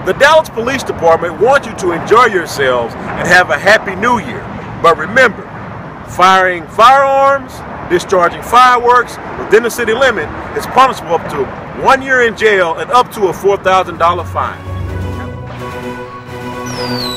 The Dallas Police Department wants you to enjoy yourselves and have a happy new year. But remember, firing firearms, discharging fireworks within the city limit is punishable up to 1 year in jail and up to a $4,000 fine.